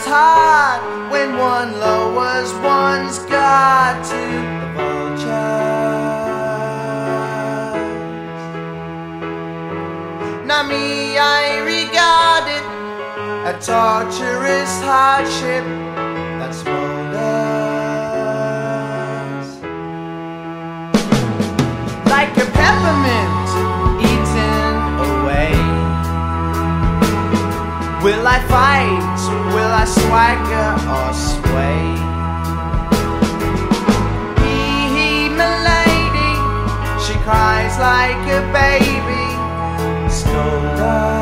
hard when one lowers one's guard to the vultures. Now me, I regard it a torturous hardship that smolders like a peppermint eaten away. Will I fight? Will I swagger or sway? Milady, she cries like a baby. Scold her.